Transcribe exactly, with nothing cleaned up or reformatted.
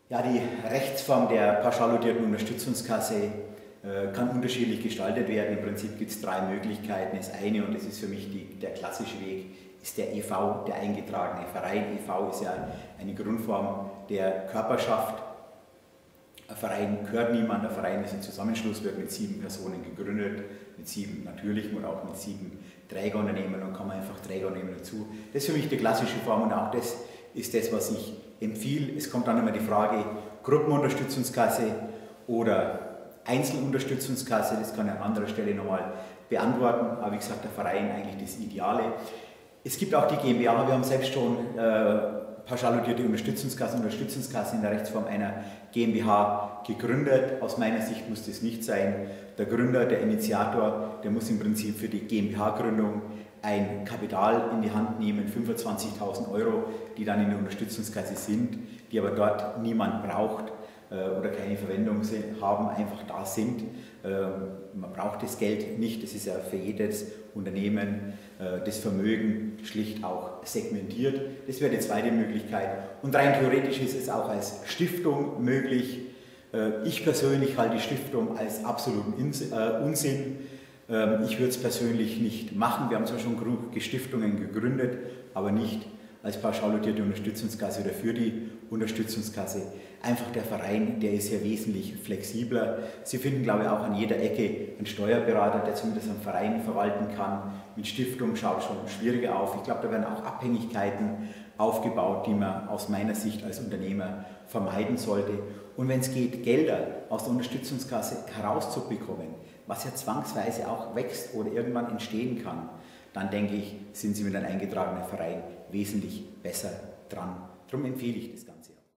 Ja, die Rechtsform der pauschal dotierten Unterstützungskasse äh, kann unterschiedlich gestaltet werden. Im Prinzip gibt es drei Möglichkeiten. Das eine, und das ist für mich die, der klassische Weg, ist der E V, der eingetragene Verein. E V ist ja eine Grundform der Körperschaft. Ein Verein gehört niemand, ein Verein ist ein Zusammenschluss, wird mit sieben Personen gegründet, mit sieben natürlichen und auch mit sieben Trägerunternehmen, und kann man einfach Trägerunternehmen dazu. Das ist für mich die klassische Form, und auch das ist das, was ich empfehle. Es kommt dann immer die Frage, Gruppenunterstützungskasse oder Einzelunterstützungskasse, das kann ich an anderer Stelle nochmal beantworten, aber wie gesagt, der Verein eigentlich das Ideale. Es gibt auch die GmbH, wir haben selbst schon äh, pauschal dotierte Unterstützungskassen, Unterstützungskassen in der Rechtsform einer GmbH gegründet. Aus meiner Sicht muss das nicht sein. Der Gründer, der Initiator, der muss im Prinzip für die GmbH-Gründung ein Kapital in die Hand nehmen, fünfundzwanzigtausend Euro, die dann in der Unterstützungskasse sind, die aber dort niemand braucht äh, oder keine Verwendung haben, einfach da sind. Ähm, man braucht das Geld nicht, das ist ja für jedes Unternehmen äh, das Vermögen schlicht auch segmentiert. Das wäre die zweite Möglichkeit. Und rein theoretisch ist es auch als Stiftung möglich. Äh, ich persönlich halte die Stiftung als absoluten Unsinn. Ich würde es persönlich nicht machen. Wir haben zwar schon genug Stiftungen gegründet, aber nicht als pauschal dotierte Unterstützungskasse oder für die Unterstützungskasse. Einfach der Verein, der ist ja wesentlich flexibler. Sie finden, glaube ich, auch an jeder Ecke einen Steuerberater, der zumindest einen Verein verwalten kann. Mit Stiftung schaut schon schwieriger auf. Ich glaube, da werden auch Abhängigkeiten aufgebaut, die man aus meiner Sicht als Unternehmer vermeiden sollte. Und wenn es geht, Gelder aus der Unterstützungskasse herauszubekommen, was ja zwangsweise auch wächst oder irgendwann entstehen kann, dann denke ich, sind Sie mit einem eingetragenen Verein wesentlich besser dran. Darum empfehle ich das Ganze.